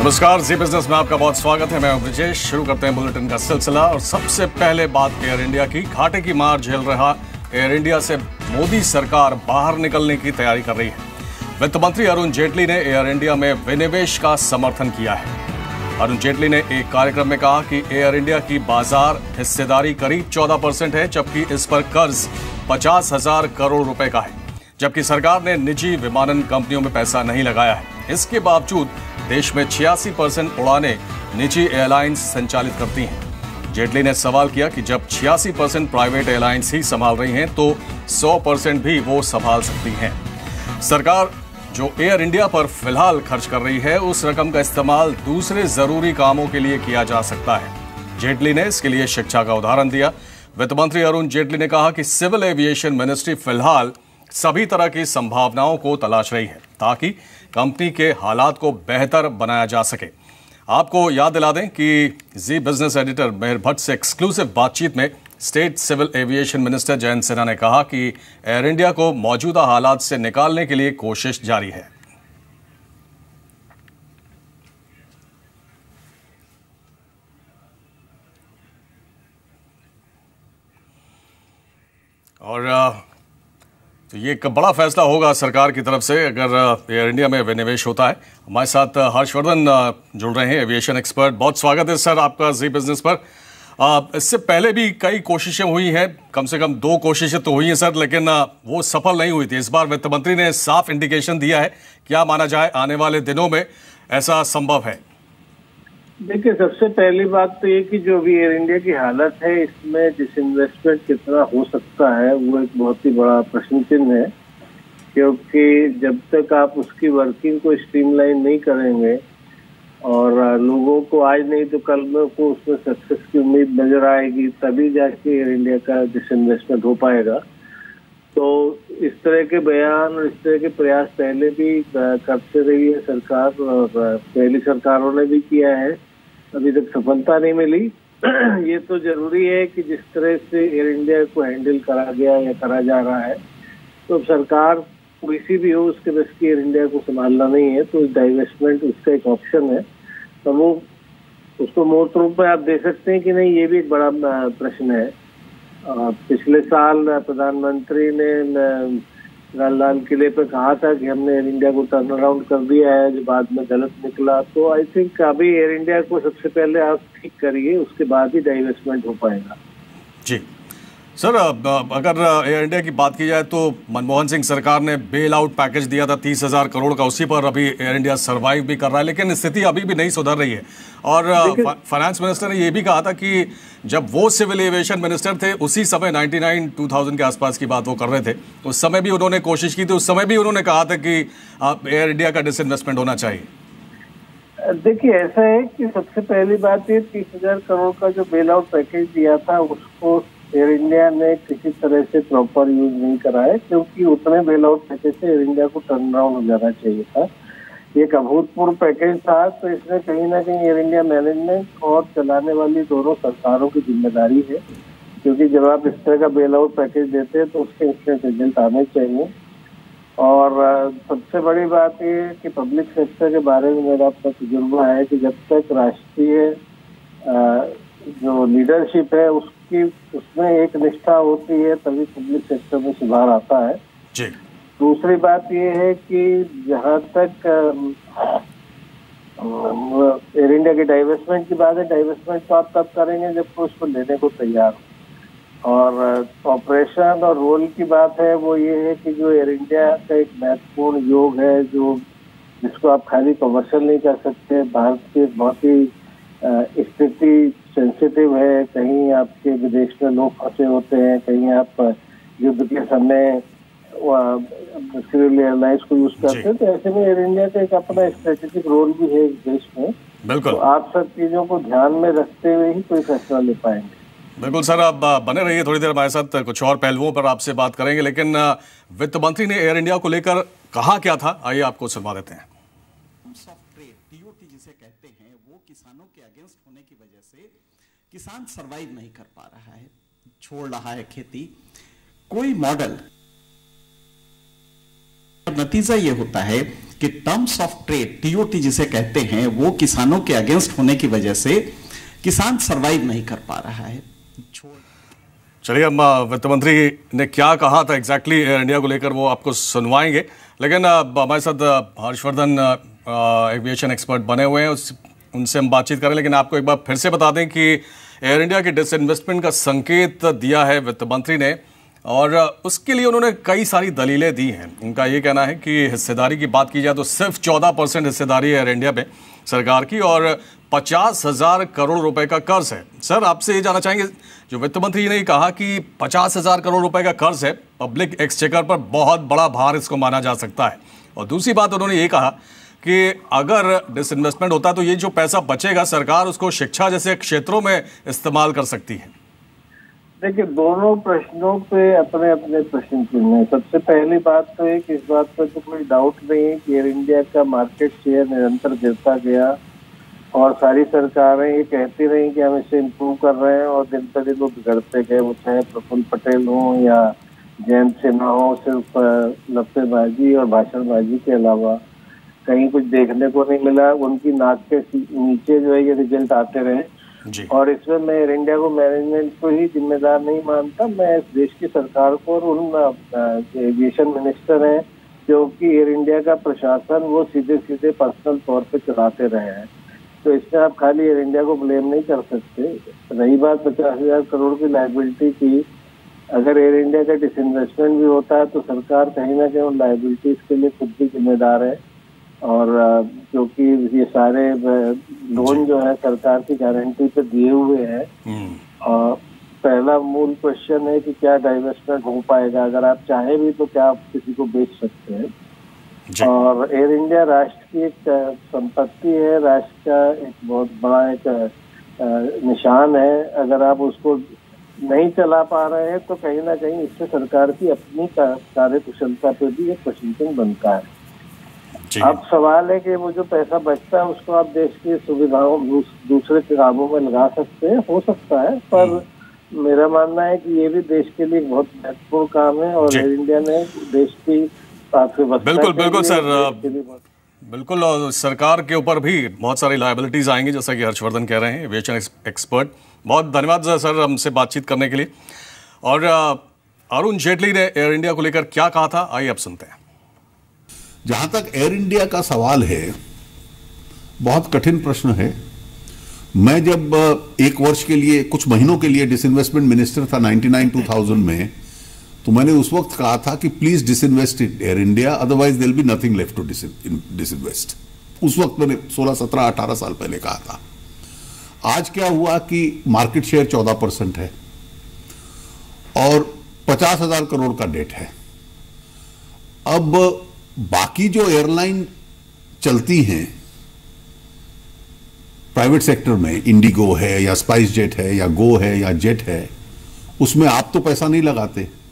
नमस्कार, जी बिजनेस में आपका बहुत स्वागत है। मैं ब्रिजेश। शुरू करते हैं बुलेटिन का सिलसिला और सबसे पहले बात एयर इंडिया की। घाटे की मार झेल रहा एयर इंडिया से मोदी सरकार बाहर निकलने की तैयारी कर रही है। वित्त मंत्री अरुण जेटली ने एयर इंडिया में विनिवेश का समर्थन किया है। अरुण जेटली ने एक कार्यक्रम में कहा कि एयर इंडिया की बाजार हिस्सेदारी करीब 14% है, जबकि इस पर कर्ज 50,000 करोड़ रुपए का है, जबकि सरकार ने निजी विमानन कंपनियों में पैसा नहीं लगाया है। इसके बावजूद देश में 86% उड़ानें निजी एयरलाइंस संचालित करती हैं। जेटली ने सवाल किया कि जब 86% प्राइवेट एयरलाइंस ही संभाल रही हैं तो 100% भी वो संभाल सकती हैं। सरकार जो एयर इंडिया पर फिलहाल खर्च कर रही है, उस रकम का इस्तेमाल दूसरे जरूरी कामों के लिए किया जा सकता है। जेटली ने इसके लिए शिक्षा का उदाहरण दिया। वित्त मंत्री अरुण जेटली ने कहा कि सिविल एविएशन मिनिस्ट्री फिलहाल सभी तरह की संभावनाओं को तलाश रही है ताकि कंपनी के हालात को बेहतर बनाया जा सके। आपको याद दिला दें कि जी बिजनेस एडिटर मेहर भट्ट से एक्सक्लूसिव बातचीत में state civil aviation minister Jayant Sinha ने कहा कि एयर इंडिया को मौजूदा हालात से निकालने के लिए कोशिश जारी है। और तो ये एक बड़ा फैसला होगा सरकार की तरफ से अगर एयर इंडिया में विनिवेश होता है। हमारे साथ हर्षवर्धन जुड़ रहे हैं, एविएशन एक्सपर्ट। बहुत स्वागत है सर आपका जी बिजनेस पर। इससे पहले भी कई कोशिशें हुई हैं, कम से कम 2 कोशिशें तो हुई हैं सर, लेकिन वो सफल नहीं हुई थी। इस बार वित्त मंत्री ने साफ इंडिकेशन दिया है, क्या माना जाए आने वाले दिनों में ऐसा संभव है? देखिए, सबसे पहली बात तो ये कि जो भी एयर इंडिया की हालत है, इसमें डिसइन्वेस्टमेंट कितना हो सकता है वो एक बहुत ही बड़ा प्रश्न चिन्ह है, क्योंकि जब तक आप उसकी वर्किंग को स्ट्रीमलाइन नहीं करेंगे और लोगों को आज नहीं तो कल में को उसमें सक्सेस की उम्मीद नजर आएगी, तभी जाके एयर इंडिया का डिसइन्वेस्टमेंट हो पाएगा। तो इस तरह के बयान और इस तरह के प्रयास पहले भी करते रही है सरकार, और पहली सरकारों ने भी किया है, अभी तक सफलता नहीं मिली। ये तो जरूरी है कि जिस तरह से एयर इंडिया को हैंडल करा गया या करा जा रहा है, तो सरकार कोई सी भी हो उसके बस की एयर इंडिया को संभालना नहीं है, तो डाइवेस्टमेंट उसका एक ऑप्शन है। तो वो उसको मूर्त रूप में आप दे सकते हैं कि नहीं, ये भी एक बड़ा प्रश्न है। पिछले साल प्रधानमंत्री ने लाल किले पे कहा था कि हमने एयर इंडिया को टर्न अराउंड कर दिया है, जो बाद में गलत निकला। तो आई थिंक अभी एयर इंडिया को सबसे पहले आप ठीक करिए, उसके बाद ही डाइवेस्टमेंट हो पाएगा। जी सर, अगर एयर इंडिया की बात की जाए तो मनमोहन सिंह सरकार ने बेल आउट पैकेज दिया था 30,000 करोड़ का, उसी पर अभी एयर इंडिया सरवाइव भी कर रहा है, लेकिन स्थिति अभी भी नहीं सुधर रही है। और फाइनेंस मिनिस्टर ने यह भी कहा था कि जब वो सिविल एविएशन मिनिस्टर थे, उसी समय 99-2000 के आसपास की बात वो कर रहे थे, उस समय भी उन्होंने कोशिश की थी, उस समय भी उन्होंने कहा था कि एयर इंडिया का डिसइन्वेस्टमेंट होना चाहिए। देखिए, ऐसा है कि सबसे पहली बात ये 30,000 करोड़ का जो बेल आउट पैकेज दिया था, उसको एयर इंडिया ने किसी तरह से प्रॉपर यूज नहीं करा है, क्योंकि उतने बेल आउट पैकेज से एयर इंडिया को टर्न अराउंड हो जाना चाहिए था। ये एक अभूतपूर्व पैकेज था, तो इसमें कहीं ना कहीं एयर इंडिया मैनेजमेंट और चलाने वाली दोनों सरकारों की जिम्मेदारी है, क्योंकि जब आप इस तरह का बेल आउट पैकेज देते हैं तो उसके इंस्टेंट रिजल्ट आने चाहिए। और सबसे बड़ी बात ये है कि पब्लिक सेक्टर के बारे में मेरा अपना तजुर्बा है कि जब तक राष्ट्रीय जो लीडरशिप है उसमें एक निष्ठा होती है, तभी पब्लिक सेक्टर में सुधार आता है। जी। दूसरी बात ये है कि जहाँ तक एयर इंडिया के डाइवेस्टमेंट की बात है, डाइवेस्टमेंट तो आप तब करेंगे जब कोई उसको लेने को तैयार हो। और ऑपरेशन और रोल की बात है, वो ये है कि जो एयर इंडिया का एक महत्वपूर्ण योग है, जो जिसको आप खाली कमर्शियल नहीं कर सकते। भारत की बहुत ही स्थिति सेंसिटिव है, कहीं आपके विदेश में लोग फंसे होते हैं, कहीं आप युद्ध के समय सिविल एयरलाइंस को यूज करते हैं, तो ऐसे में एयर इंडिया का एक अपना स्ट्रेटेजिक रोल भी है इस देश में। बिल्कुल। तो आप सब चीजों को ध्यान में रखते हुए ही कोई फैसला ले पाएंगे। बिल्कुल सर, आप बने रहिए, थोड़ी देर हमारे साथ कुछ और पहलुओं पर आपसे बात करेंगे, लेकिन वित्त मंत्री ने एयर इंडिया को लेकर कहा क्या था, आइए आपको सुनवा देते हैं। जिसे कहते हैं, वो किसानों के अगेंस्ट होने की वजह से किसान सरवाइव नहीं कर पा रहा है, छोड़ रहा है खेती। कोई मॉडल, नतीजा ये होता है कि टर्म्स ऑफ ट्रेड टीओटी जिसे कहते हैं वो किसानों के अगेंस्ट होने की वजह से किसान सरवाइव नहीं कर पा रहा है। चलिए, हम वित्त मंत्री ने क्या कहा था एग्जैक्टली एयर इंडिया को लेकर वो आपको सुनवाएंगे, लेकिन हमारे साथ हर्षवर्धन एविएशन एक्सपर्ट बने हुए हैं, उनसे हम बातचीत करें। लेकिन आपको एक बार फिर से बता दें कि एयर इंडिया की डिसइन्वेस्टमेंट का संकेत दिया है वित्त मंत्री ने, और उसके लिए उन्होंने कई सारी दलीलें दी हैं। उनका ये कहना है कि हिस्सेदारी की बात की जाए तो सिर्फ 14% हिस्सेदारी है एयर इंडिया में सरकार की, और 50,000 करोड़ रुपए का कर्ज है। सर, आपसे ये जानना चाहेंगे, जो वित्त मंत्री ने कहा कि 50,000 करोड़ रुपए का कर्ज है, पब्लिक एक्सचेकर पर बहुत बड़ा भार इसको माना जा सकता है। और दूसरी बात उन्होंने ये कहा कि अगर डिसइन्वेस्टमेंट होता है तो ये जो पैसा बचेगा सरकार उसको शिक्षा जैसे क्षेत्रों में इस्तेमाल कर सकती है। देखिए, दोनों प्रश्नों पे अपने अपने प्रश्न चिन्ह हैं। सबसे पहली बात तो है कि इस बात पर तो कोई डाउट नहीं है कि एयर इंडिया का मार्केट शेयर निरंतर गिरता गया और सारी सरकारें ये कहती रही कि हम इसे इम्प्रूव कर रहे हैं, और दिन पर दिन वो बिगड़ते गए। वो चाहे प्रफुल्ल पटेल हो या जयंत सिन्हा हो, सिर्फ लफ्ज़बाजी और भाषणबाजी के अलावा कहीं कुछ देखने को नहीं मिला। उनकी नाक के नीचे जो है ये रिजल्ट आते रहे जी। और इसमें मैं एयर इंडिया को, मैनेजमेंट को ही जिम्मेदार नहीं मानता, मैं इस देश की सरकार को और उन एविएशन मिनिस्टर हैं क्योंकि एयर इंडिया का प्रशासन वो सीधे सीधे पर्सनल तौर पे चलाते रहे हैं। तो इसमें आप खाली एयर इंडिया को ब्लेम नहीं कर सकते। रही बात 50,000 करोड़ की लायबिलिटी की, अगर एयर इंडिया का डिसइन्वेस्टमेंट भी होता है तो सरकार कहीं ना कहीं उन लायबिलिटीज के लिए खुद भी जिम्मेदार है। और क्योंकि ये सारे लोन जो है सरकार की गारंटी पे दिए हुए हैं, और पहला मूल क्वेश्चन है कि क्या डाइवेस्टमेंट हो पाएगा। अगर आप चाहें भी तो क्या आप किसी को बेच सकते हैं। और एयर इंडिया राष्ट्र की एक संपत्ति है, राष्ट्र का एक बहुत बड़ा एक निशान है। अगर आप उसको नहीं चला पा रहे हैं तो कहीं ना कहीं इससे सरकार की अपनी कार्यकुशलता पे भी एक प्रश्न चिन्ह बनता है। अब सवाल है कि वो जो पैसा बचता है उसको आप देश की सुविधाओं दूसरे कामों में लगा सकते हैं, हो सकता है, पर मेरा मानना है कि ये भी देश के लिए बहुत महत्वपूर्ण काम है। और एयर इंडिया ने देश की बिल्कुल बिल्कुल सर, बिल्कुल, और सरकार के ऊपर भी बहुत सारी लायबिलिटीज आएंगी जैसा कि हर्षवर्धन कह रहे हैं, एविएशन एक्सपर्ट। बहुत धन्यवाद सर हमसे बातचीत करने के लिए। और अरुण जेटली ने एयर इंडिया को लेकर क्या कहा था, आइए अब सुनते हैं। जहां तक एयर इंडिया का सवाल है, बहुत कठिन प्रश्न है। मैं जब एक वर्ष के लिए, कुछ महीनों के लिए डिसइन्वेस्टमेंट मिनिस्टर था 99-2000 में, तो मैंने उस वक्त कहा था कि please disinvest in Air India, otherwise there will be nothing left to disinvest. उस वक्त मैंने 16, 17, 18 साल पहले कहा था। आज क्या हुआ कि मार्केट शेयर 14% है और 50,000 करोड़ का डेट है। अब बाकी जो एयरलाइन चलती हैं प्राइवेट सेक्टर में, इंडिगो है या स्पाइस जेट है या गो है या जेट है, उसमें आप तो पैसा नहीं लगाते।